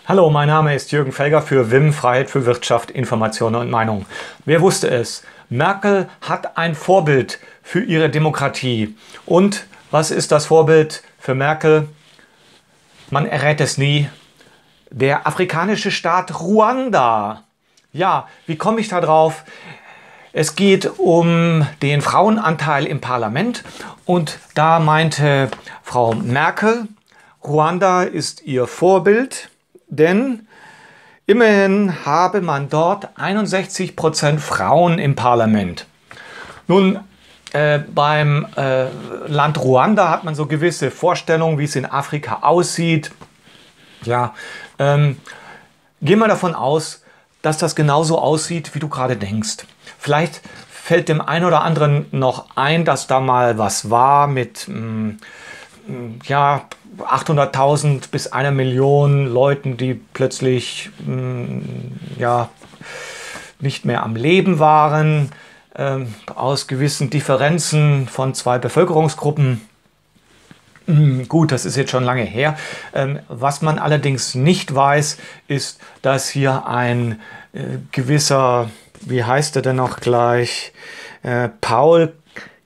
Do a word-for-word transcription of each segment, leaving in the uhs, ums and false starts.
Hallo, mein Name ist Jürgen Felger für W I M, Freiheit für Wirtschaft, Information und Meinung. Wer wusste es? Merkel hat ein Vorbild für ihre Demokratie. Und was ist das Vorbild für Merkel? Man errät es nie. Der afrikanische Staat Ruanda. Ja, wie komme ich da drauf? Es geht um den Frauenanteil im Parlament und da meinte Frau Merkel, Ruanda ist ihr Vorbild, denn immerhin habe man dort einundsechzig Prozent Frauen im Parlament. Nun, äh, beim äh, Land Ruanda hat man so gewisse Vorstellungen, wie es in Afrika aussieht. Ja, ähm, gehen wir davon aus, dass das genauso aussieht, wie du gerade denkst. Vielleicht fällt dem einen oder anderen noch ein, dass da mal was war mit mh, ja, achthunderttausend bis einer Million Leuten, die plötzlich mh, ja, nicht mehr am Leben waren, ähm, aus gewissen Differenzen von zwei Bevölkerungsgruppen. Gut, das ist jetzt schon lange her. Ähm, was man allerdings nicht weiß, ist, dass hier ein äh, gewisser, wie heißt er denn noch gleich, äh, Paul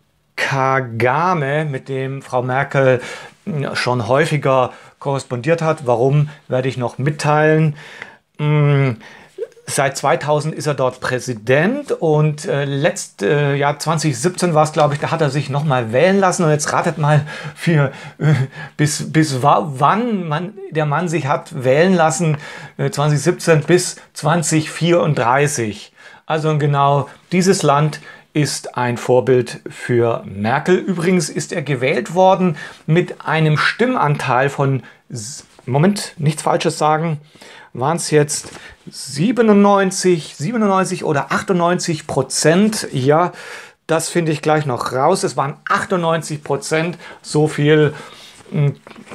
Kagame, mit dem Frau Merkel schon häufiger korrespondiert hat. Warum, werde ich noch mitteilen. Hm, Seit zweitausend ist er dort Präsident und äh, letzt äh, Jahr zwanzig siebzehn war es, glaube ich, da hat er sich nochmal wählen lassen. Und jetzt ratet mal, für, äh, bis, bis wann man, der Mann sich hat wählen lassen, äh, zwanzig siebzehn bis zwanzig vierunddreißig. Also genau dieses Land ist ein Vorbild für Merkel. Übrigens ist er gewählt worden mit einem Stimmanteil von, Moment, nichts Falsches sagen, waren es jetzt siebenundneunzig, siebenundneunzig oder achtundneunzig Prozent. Ja, das finde ich gleich noch raus. Es waren achtundneunzig Prozent. So viel mh,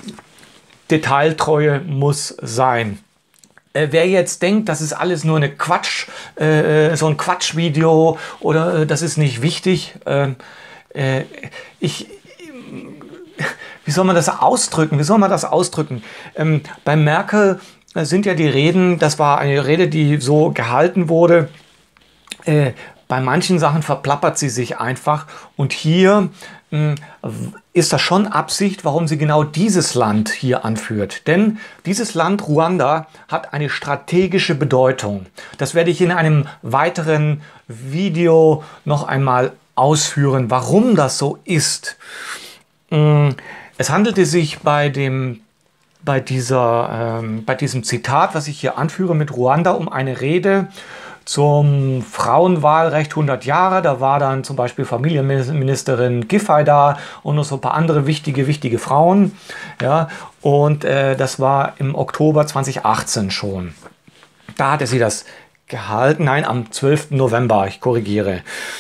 Detailtreue muss sein. Äh, wer jetzt denkt, das ist alles nur eine Quatsch, äh, so ein Quatschvideo oder äh, das ist nicht wichtig, äh, äh, ich, wie soll man das ausdrücken? Wie soll man das ausdrücken? Ähm, bei Merkel sind ja die Reden, das war eine Rede, die so gehalten wurde. Äh, bei manchen Sachen verplappert sie sich einfach. Und hier mh, ist das schon Absicht, warum sie genau dieses Land hier anführt. Denn dieses Land Ruanda hat eine strategische Bedeutung. Das werde ich in einem weiteren Video noch einmal ausführen, warum das so ist. Mh, es handelte sich bei dem Bei, dieser, ähm, bei diesem Zitat, was ich hier anführe mit Ruanda, um eine Rede zum Frauenwahlrecht hundert Jahre. Da war dann zum Beispiel Familienministerin Giffey da und noch so ein paar andere wichtige, wichtige Frauen. Ja, und äh, das war im Oktober zweitausendachtzehn schon. Da hatte sie das gehalten. Nein, am zwölften November, ich korrigiere.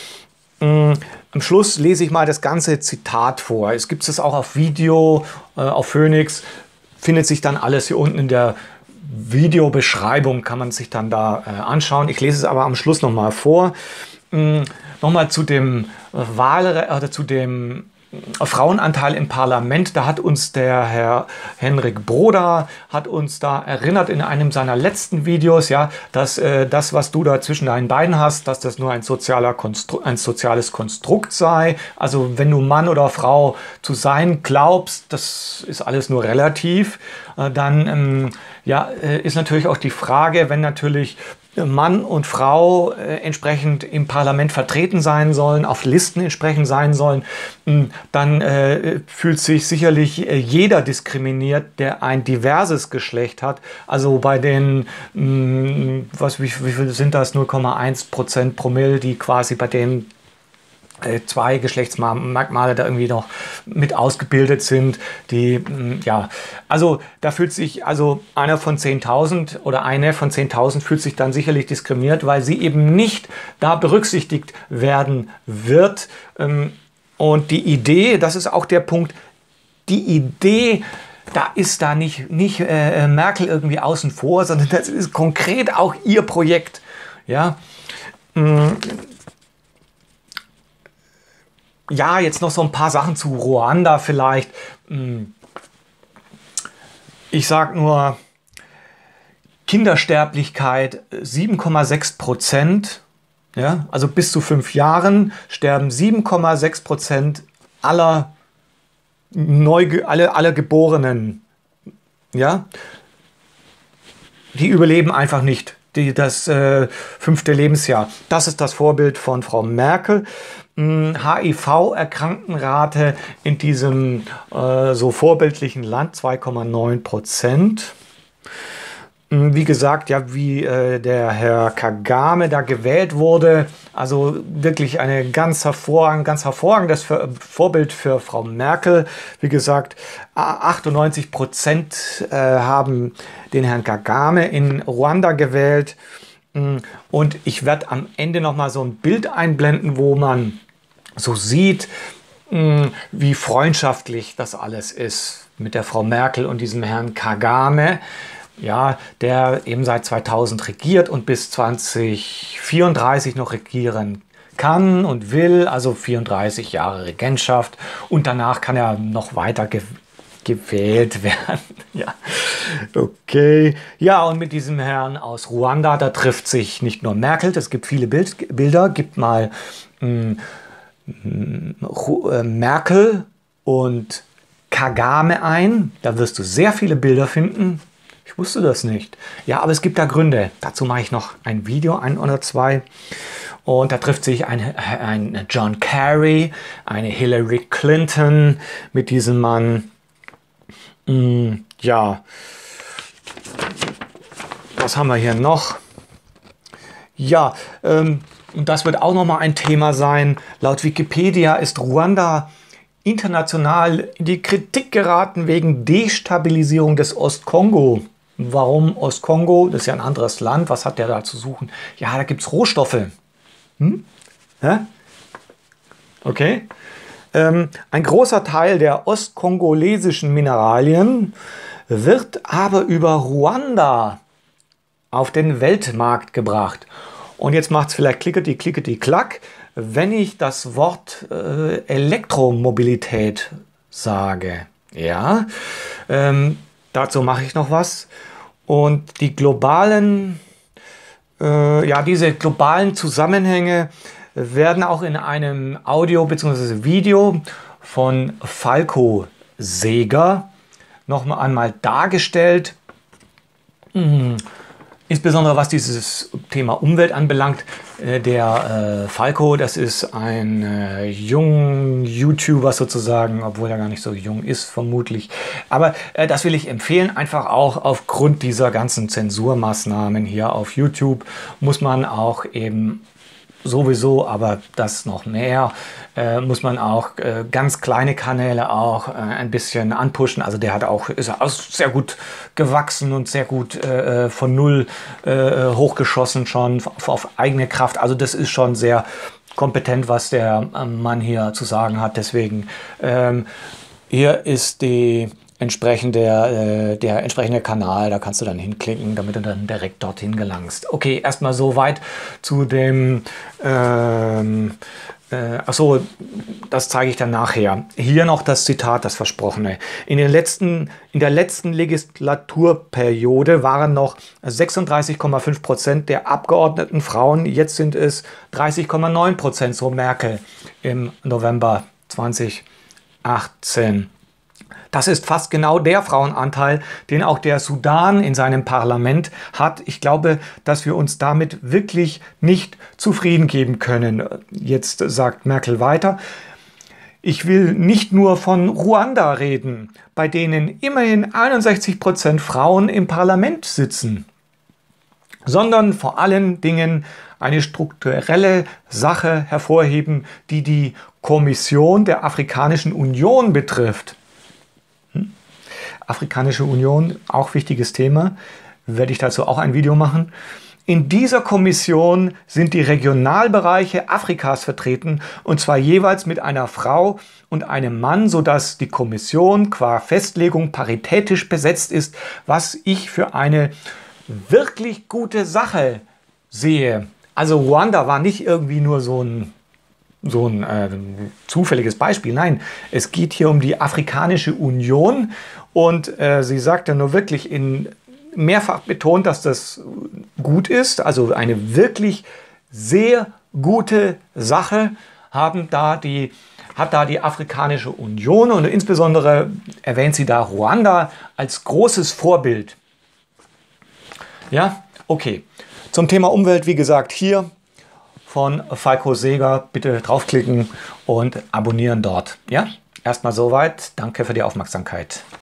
Ähm, am Schluss lese ich mal das ganze Zitat vor. Es gibt es auch auf Video, äh, auf Phoenix. Findet sich dann alles hier unten in der Videobeschreibung, kann man sich dann da äh, anschauen. Ich lese es aber am Schluss nochmal vor. Ähm, nochmal zu dem Wahl, oder zu dem Frauenanteil im Parlament. Da hat uns der Herr Henrik Broda hat uns da erinnert in einem seiner letzten Videos, ja, dass äh, das, was du da zwischen deinen Beinen hast, dass das nur ein, sozialer Konstru ein soziales Konstrukt sei. Also wenn du Mann oder Frau zu sein glaubst, das ist alles nur relativ. Äh, dann ähm, ja, äh, ist natürlich auch die Frage, wenn natürlich Mann und Frau äh, entsprechend im Parlament vertreten sein sollen, auf Listen entsprechend sein sollen, mh, dann äh, fühlt sich sicherlich äh, jeder diskriminiert, der ein diverses Geschlecht hat. Also bei den, mh, was, wie, wie viel sind das, null Komma eins Prozent Promille, die quasi bei denen zwei Geschlechtsmerkmale da irgendwie noch mit ausgebildet sind, die, ja, also da fühlt sich, also einer von zehntausend oder eine von zehntausend fühlt sich dann sicherlich diskriminiert, weil sie eben nicht da berücksichtigt werden wird. Und die Idee, das ist auch der Punkt, die Idee, da ist da nicht, nicht äh, Merkel irgendwie außen vor, sondern das ist konkret auch ihr Projekt, ja. Ja, jetzt noch so ein paar Sachen zu Ruanda vielleicht. Ich sage nur, Kindersterblichkeit sieben Komma sechs Prozent. Ja, also bis zu fünf Jahren sterben sieben Komma sechs Prozent aller, Neu alle, aller Geborenen. Ja, die überleben einfach nicht die, das äh, fünfte Lebensjahr. Das ist das Vorbild von Frau Merkel. H I V-Erkranktenrate in diesem äh, so vorbildlichen Land zwei Komma neun Prozent. Wie gesagt, ja, wie äh, der Herr Kagame da gewählt wurde, also wirklich eine ganz hervorragend, ganz hervorragendes Vorbild für Frau Merkel. Wie gesagt, achtundneunzig Prozent äh, haben den Herrn Kagame in Ruanda gewählt. Und ich werde am Ende noch mal so ein Bild einblenden, wo man so sieht, wie freundschaftlich das alles ist mit der Frau Merkel und diesem Herrn Kagame. Ja, der eben seit zweitausend regiert und bis zwanzig vierunddreißig noch regieren kann und will, also vierunddreißig Jahre Regentschaft, und danach kann er noch weiter ge gewählt werden. Ja, okay. Ja, und mit diesem Herrn aus Ruanda, da trifft sich nicht nur Merkel, es gibt viele Bild Bilder, gibt mal mh, mh, Merkel und Kagame ein, da wirst du sehr viele Bilder finden. Ich wusste das nicht. Ja, aber es gibt da Gründe. Dazu mache ich noch ein Video, ein oder zwei. Und da trifft sich ein, ein John Kerry, eine Hillary Clinton mit diesem Mann. Hm, ja, was haben wir hier noch? Ja, ähm, und das wird auch nochmal ein Thema sein. Laut Wikipedia ist Ruanda international in die Kritik geraten wegen Destabilisierung des Ostkongo. Warum Ostkongo? Das ist ja ein anderes Land. Was hat der da zu suchen? Ja, da gibt es Rohstoffe. Hm? Hä? Okay. Ähm, ein großer Teil der ostkongolesischen Mineralien wird aber über Ruanda auf den Weltmarkt gebracht. Und jetzt macht es vielleicht klickety, klickety, klack, wenn ich das Wort äh, Elektromobilität sage. Ja, ähm, dazu mache ich noch was. Und die globalen, äh, ja, diese globalen Zusammenhänge werden auch in einem Audio bzw. Video von Falco Seeger noch einmal dargestellt. Hm. Insbesondere was dieses Thema Umwelt anbelangt. Äh, der äh, Falco, das ist ein äh, junger YouTuber sozusagen, obwohl er gar nicht so jung ist vermutlich. Aber äh, das will ich empfehlen, einfach auch aufgrund dieser ganzen Zensurmaßnahmen hier auf YouTube muss man auch eben sowieso, aber das noch mehr, äh, muss man auch äh, ganz kleine Kanäle auch äh, ein bisschen anpushen. Also der hat auch, ist auch sehr gut gewachsen und sehr gut äh, von null äh, hochgeschossen schon auf, auf eigene Kraft. Also das ist schon sehr kompetent, was der Mann hier zu sagen hat. Deswegen ähm, hier ist die entsprechende, äh, der entsprechende Kanal, da kannst du dann hinklicken, damit du dann direkt dorthin gelangst. Okay, erstmal so weit zu dem, ähm, äh, achso, das zeige ich dann nachher. Hier noch das Zitat, das Versprochene. In, den letzten, in der letzten Legislaturperiode waren noch sechsunddreißig Komma fünf Prozent der Abgeordneten Frauen, jetzt sind es dreißig Komma neun Prozent, so Merkel im November zweitausendachtzehn. Das ist fast genau der Frauenanteil, den auch der Sudan in seinem Parlament hat. Ich glaube, dass wir uns damit wirklich nicht zufrieden geben können. Jetzt sagt Merkel weiter: Ich will nicht nur von Ruanda reden, bei denen immerhin einundsechzig Prozent Frauen im Parlament sitzen, sondern vor allen Dingen eine strukturelle Sache hervorheben, die die Kommission der Afrikanischen Union betrifft. Afrikanische Union, auch wichtiges Thema, werde ich dazu auch ein Video machen. In dieser Kommission sind die Regionalbereiche Afrikas vertreten, und zwar jeweils mit einer Frau und einem Mann, sodass die Kommission qua Festlegung paritätisch besetzt ist, was ich für eine wirklich gute Sache sehe. Also Ruanda war nicht irgendwie nur so ein so ein äh, zufälliges Beispiel. Nein, es geht hier um die Afrikanische Union, und äh, sie sagt ja nur wirklich in mehrfach betont, dass das gut ist, also eine wirklich sehr gute Sache haben da die, hat da die Afrikanische Union und insbesondere erwähnt sie da Ruanda als großes Vorbild. Ja, okay. Zum Thema Umwelt, wie gesagt, hier von Falco Seeger, bitte draufklicken und abonnieren dort. Ja, erstmal soweit. Danke für die Aufmerksamkeit.